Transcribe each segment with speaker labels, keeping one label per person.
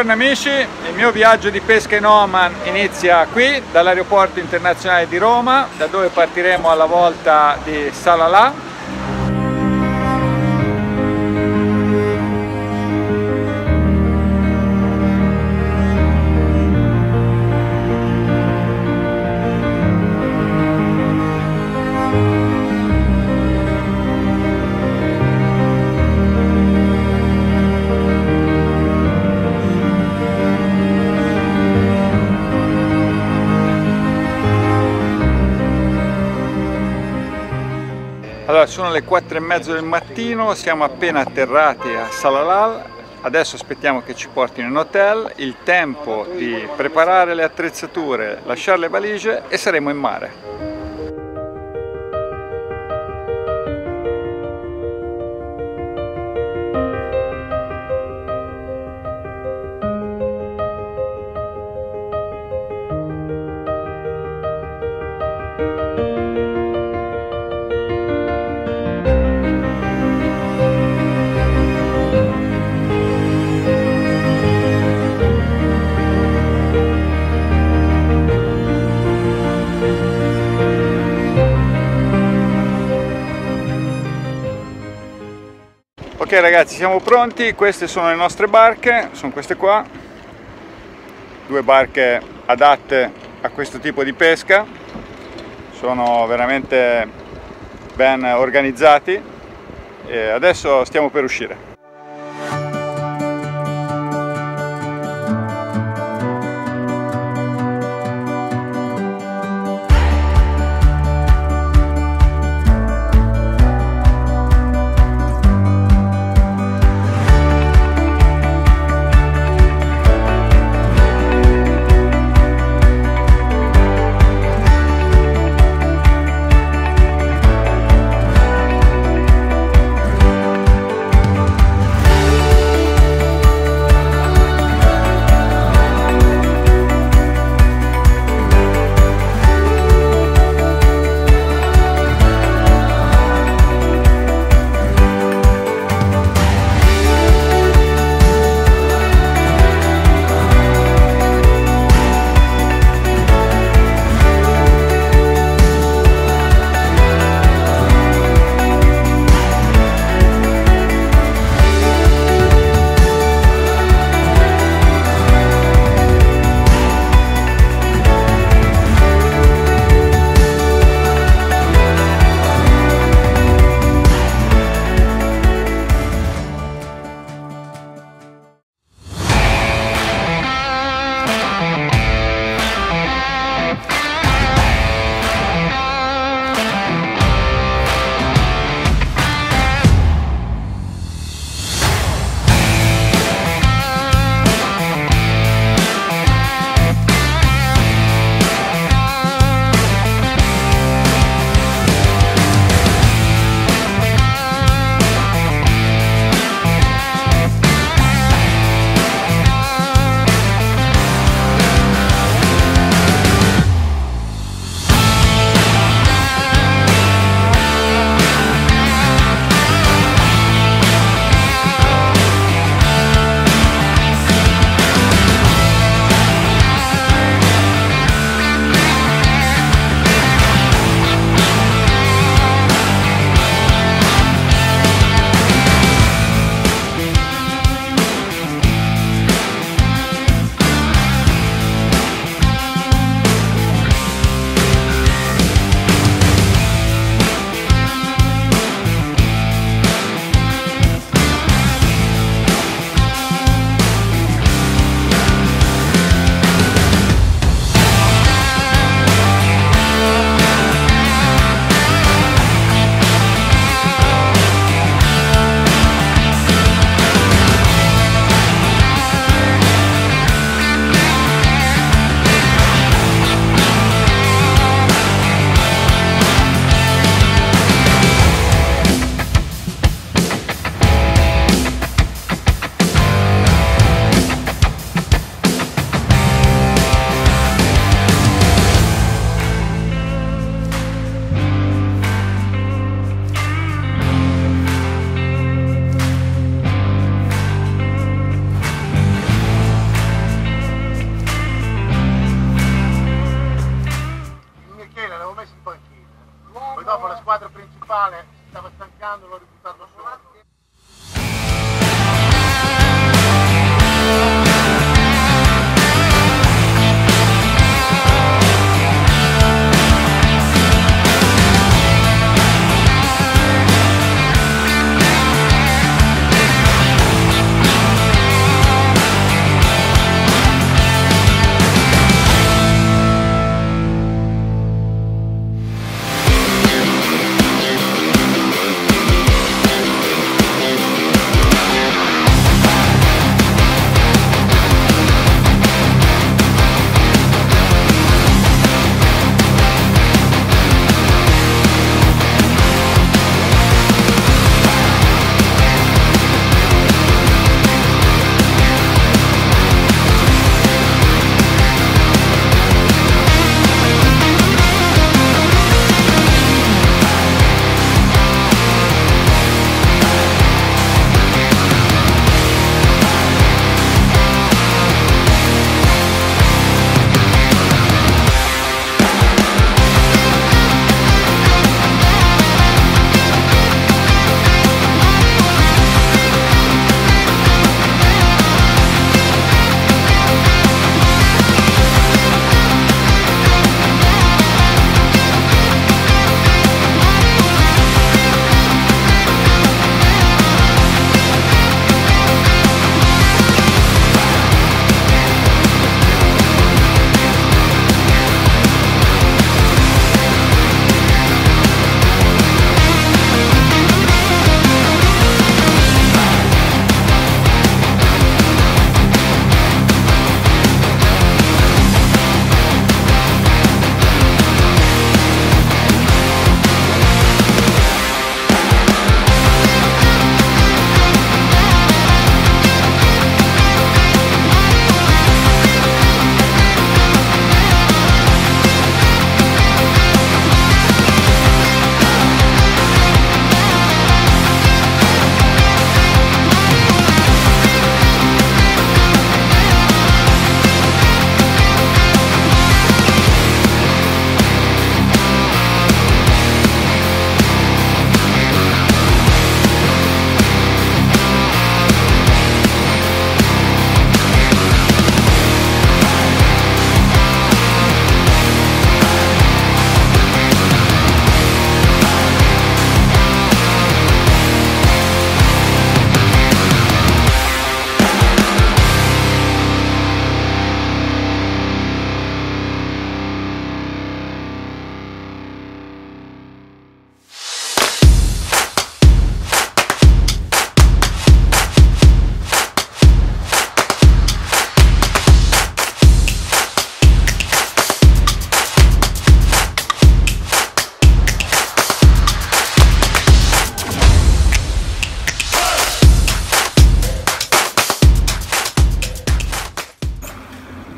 Speaker 1: Buongiorno amici, il mio viaggio di pesca in Oman inizia qui dall'aeroporto internazionale di Roma, da dove partiremo alla volta di Salalah. Allora, sono le 4:30 del mattino, siamo appena atterrati a Salalah, adesso aspettiamo che ci portino in hotel, il tempo di preparare le attrezzature, lasciare le valigie e saremo in mare. Ok ragazzi, siamo pronti, queste sono le nostre barche, sono queste qua, due barche adatte a questo tipo di pesca, sono veramente ben organizzati e adesso stiamo per uscire.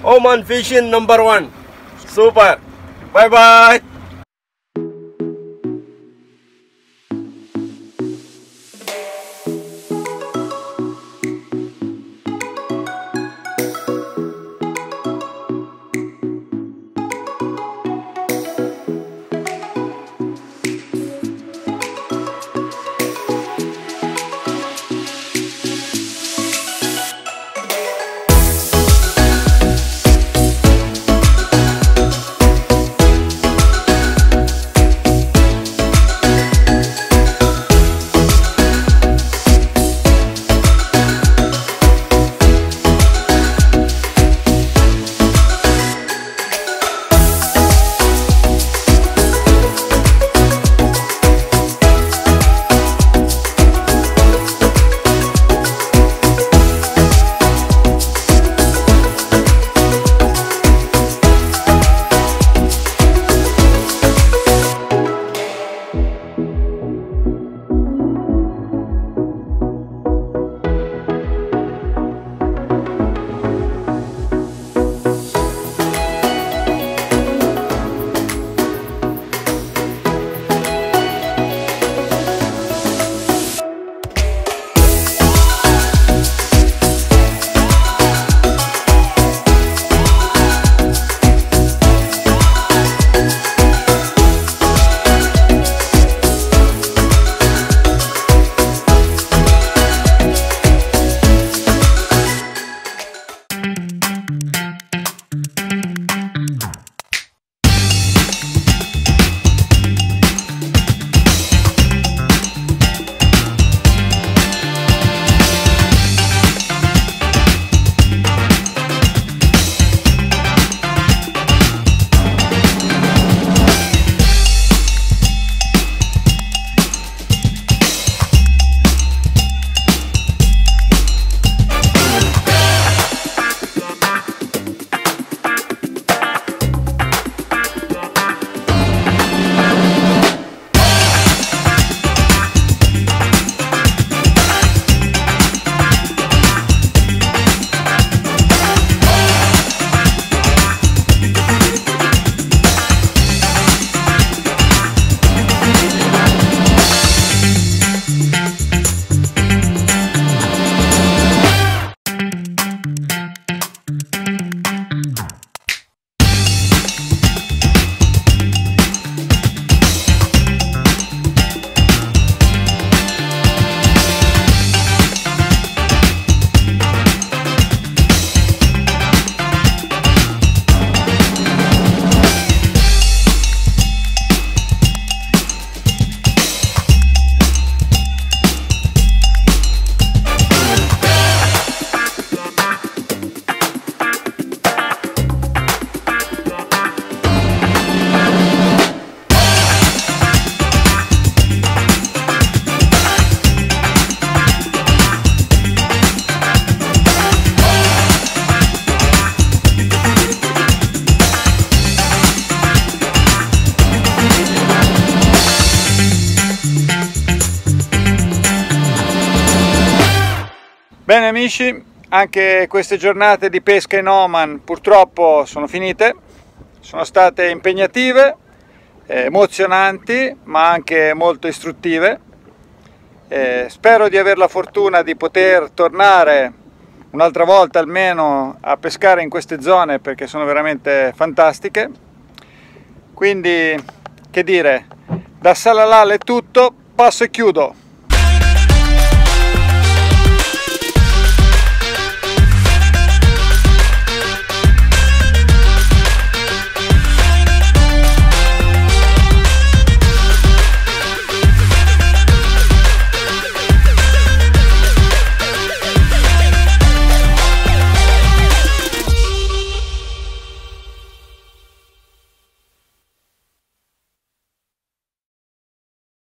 Speaker 2: Oman fishing #1. Super. Bye bye.
Speaker 1: Bene amici, anche queste giornate di pesca in Oman purtroppo sono finite, sono state impegnative, emozionanti ma anche molto istruttive. Spero di avere la fortuna di poter tornare un'altra volta almeno a pescare in queste zone perché sono veramente fantastiche. Quindi che dire, da Salalal è tutto, passo e chiudo.